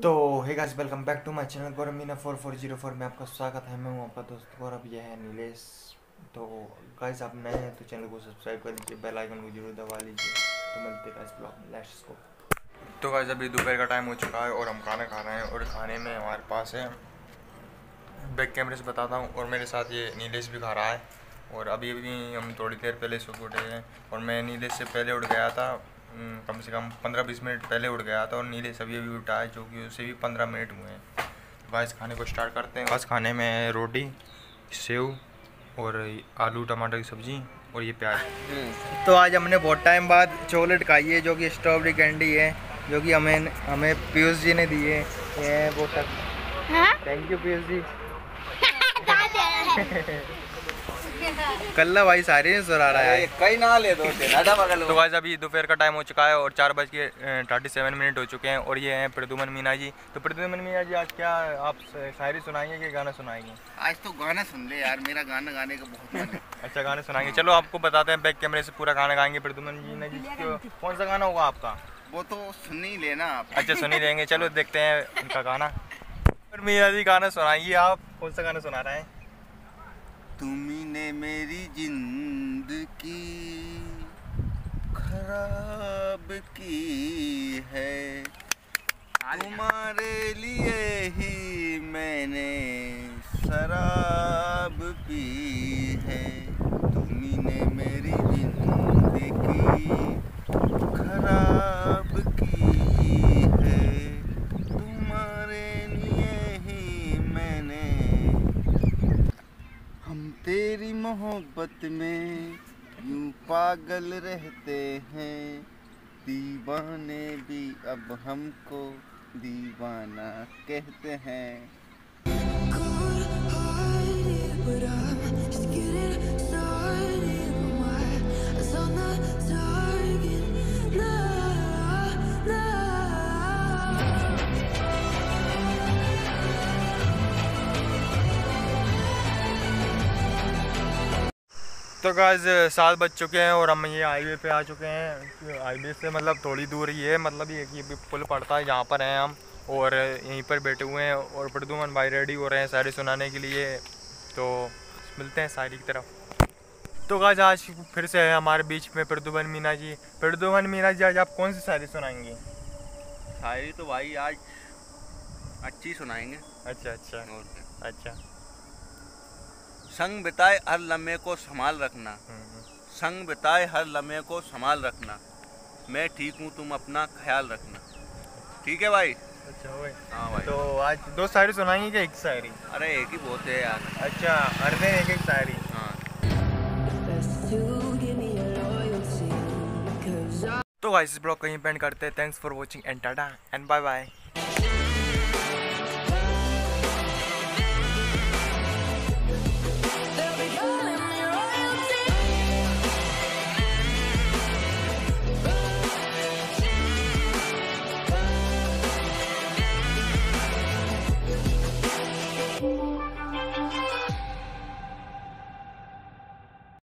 तो hey guys, welcome back to my channel Gaurav Meena 4404 में आपका स्वागत है। मैं हूं आपका दोस्त गौरव, यह है नीलेश। तो गाइस, आप नए हैं तो चैनल को सब्सक्राइब कर लीजिए, बेल आइकन को जरूर दबा लीजिए। तो मिलते हैं गाइस ब्लॉग में, लेट्स गो। तो गाइस, अभी दोपहर का टाइम हो चुका है और हम खाना खा रहे हैं। और खाने में हमारे पास है, बैक कैमरे से बताता हूँ, और मेरे साथ ये नीलेश भी खा रहा है। और अभी हम थोड़ी देर पहले सुबह उठे हैं और मैं नीलेश से पहले उठ गया था। कम से कम 15-20 मिनट पहले उठ गया था और नीलेश अभी उठा है, जो कि उससे भी 15 मिनट हुए हैं। तो गाइस, खाने को स्टार्ट करते हैं। बस खाने में रोटी, सेव और आलू टमाटर की सब्ज़ी और ये प्याज। तो आज हमने बहुत टाइम बाद चॉकलेट खाई है, जो कि स्ट्रॉबेरी कैंडी है, जो कि हमें पीयूष जी ने दी है। ये बहुत thank you Piyush ji. Kalla भाई सारे सुरा रहा है, कहीं ना ले दो। तो गाइस, अभी दोपहर का टाइम हो चुका है और 4:37 हो चुके हैं। और ये हैं प्रद्युमन मीना जी। तो प्रद्युमन मीना जी, आज क्या आप शायरी सुनाएंगे कि गाना सुनाएंगे? आज तो गाना सुन ले यार, मेरा गाना गाने का बहुत मन है। अच्छा, गाना सुनाएंगे। चलो आपको बताते हैं, बैक कैमरे से पूरा गाना गाएंगे प्रद्युमन मीना जी। कौन सा गाना होगा आपका? वो तो सुन ही लेना आप। अच्छा, सुन ही लेंगे। चलो देखते हैं उनका गाना। मीना जी, गाना सुनाइए आप। कौन सा गाना सुना रहे हैं? तुमने मेरी जिंदगी खराब की है, तुम्हारे लिए ही मैंने शराब पी है। तुमने मेरी जिंदगी खराब की है, तुम्हारे लिए ही मैंने। हम तेरी मोहब्बत में यूं पागल रहते हैं, दीवाने भी अब हमको दीवाना कहते हैं। तो गाइस, 7 बज चुके हैं और हम ये हाईवे पे आ चुके हैं। हाईवे से मतलब थोड़ी दूर ही है, मतलब ये पुल पड़ता है, जहाँ पर हैं हम। और यहीं पर बैठे हुए हैं और प्रद्युमन भाई रेडी हो रहे हैं शायरी सुनाने के लिए। तो मिलते हैं शायरी की तरफ। तो गाइस, आज फिर से है हमारे बीच में प्रद्युमन मीना जी। प्रद्युमन मीना जी, आज आप कौन सी शायरी सुनाएंगे? शायरी तो भाई आज अच्छी सुनाएंगे। अच्छा। संग बिताए हर लम्हे को संभाल रखना, संग बिताए हर लम्हे को संभाल रखना। मैं ठीक हूँ, तुम अपना ख्याल रखना। ठीक है भाई? अच्छा भाई। हाँ भाई। तो आज 2 शायरी सुनाएंगे क्या एक शायरी? अरे एक ही बहुत है यार। अच्छा, हर दिन एक शायरी। हाँ। तो गाइस, इस ब्लॉग को यहीं पे एंड करते हैं। Thanks for watching and tata and bye bye.